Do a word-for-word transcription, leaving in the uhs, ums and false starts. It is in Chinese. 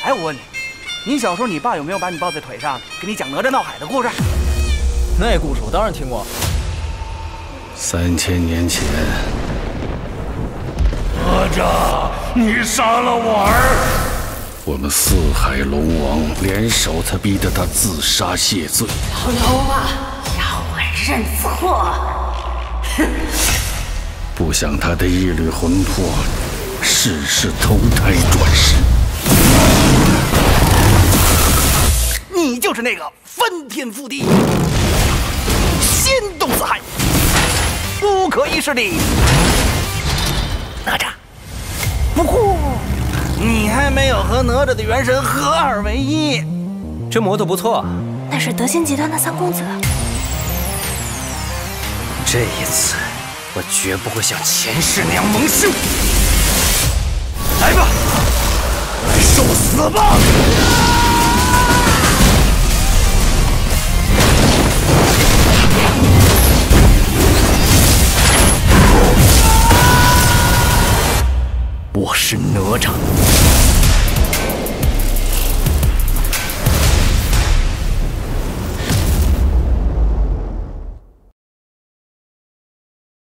哎，我问你，你小时候你爸有没有把你抱在腿上，给你讲哪吒闹海的故事？ 那故事我当然听过。 三千年前， 哪吒，你杀了我儿！ 我们四海龙王联手才逼得他自杀谢罪。 老头啊，让我认错！哼！ 不想他的一缕魂魄，世世投胎转世。 你就是那个翻天覆地、仙动四海、不可一世的哪吒。不过，你还没有和哪吒的元神合二为一。 这摩托不错， 那是德兴集团的三公子。 这一次，我绝不会像前世那样蒙羞。 来吧，来受死吧！ 我是哪吒。